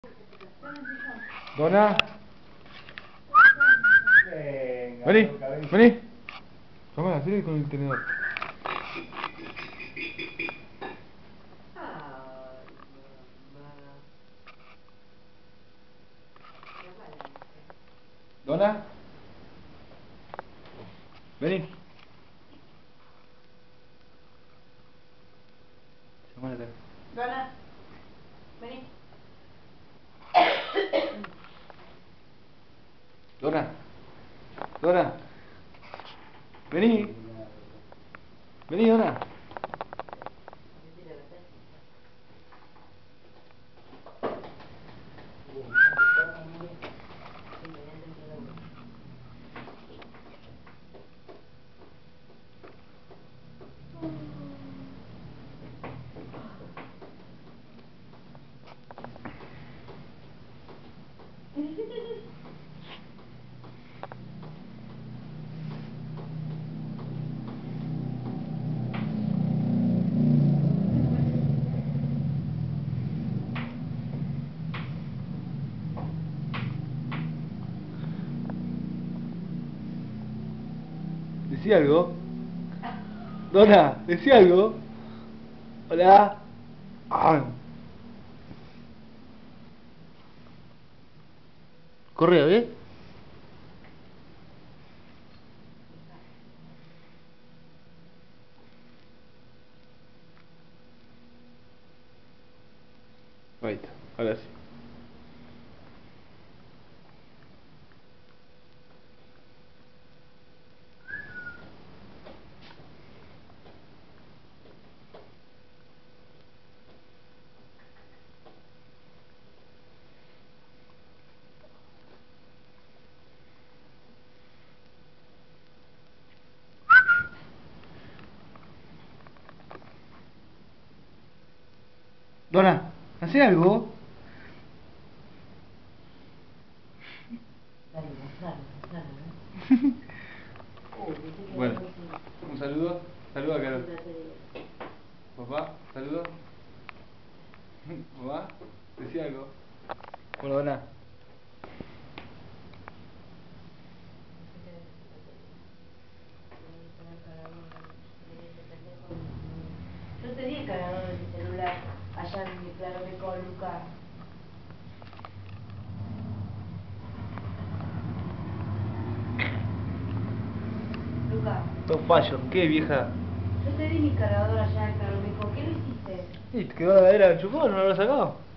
Dona. Venga, Vení, Luca, vení. vení. Tomá, hacele con el tenedor. Dona. Vení. Llamala. Dona, vení. Dona. Dona. Vení. Vení, Dona. Decí algo. Dona, decí algo. Hola. Ah. Correo, ¿eh? Ahí está, ahora sí. Dona, ¿hace algo? Bueno, un saludo. Saluda a Carol. Papá, saludo. Mamá, decía algo. Bueno, Dona. Yo te di el cargador de mi celular allá en mi claro que con Luca. Luca, Todo fallo, ¿qué vieja? yo te di mi cargador allá en Claro Meco. ¿Qué lo hiciste? ¿Y te quedó la ladera enchufada? ¿No lo habrás sacado?